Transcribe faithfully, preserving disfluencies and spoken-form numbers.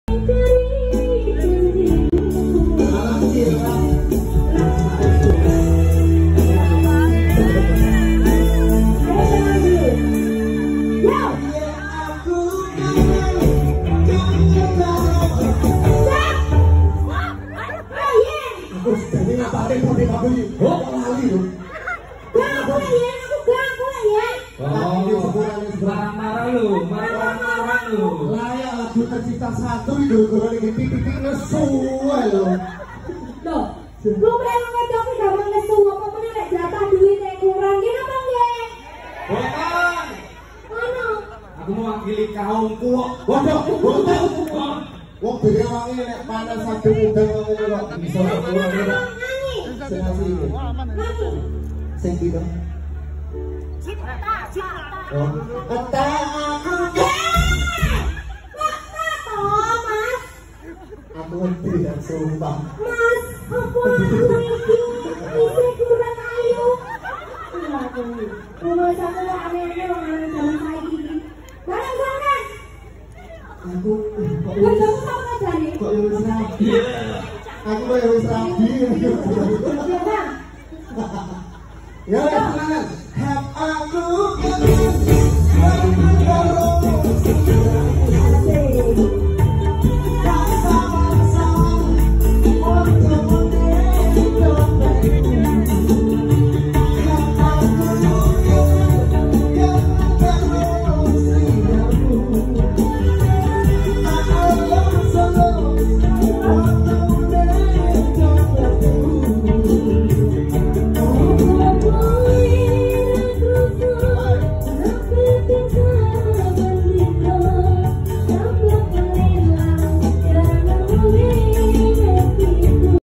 tercipta satu itu kalau lagi pipi-pipi nesu ayo. Loh, lu memang ngedok gak mau nesu apa meneh nek jatah duitnya kurang ki napa nggih? Boten. Mana? Aku mewakili kaumku. Bodoh, bodoh. Wong dhewe wangi nek panas satu udang ngono kok bisa kurang ora. Sing asli iki. Sing piro? Cinta, cinta. Oh, kata aku. Aku tidak sumpah. Mas, apa aku iki isih kurang ayu. Umur satu lah aneh-aneh wong aran jaman saiki iki. Barang sangat. Aku kok Bodoh apa jane? kok wis rabi. Aku kok wis rabi. Ya, Bang. Ya, silakan. Have aku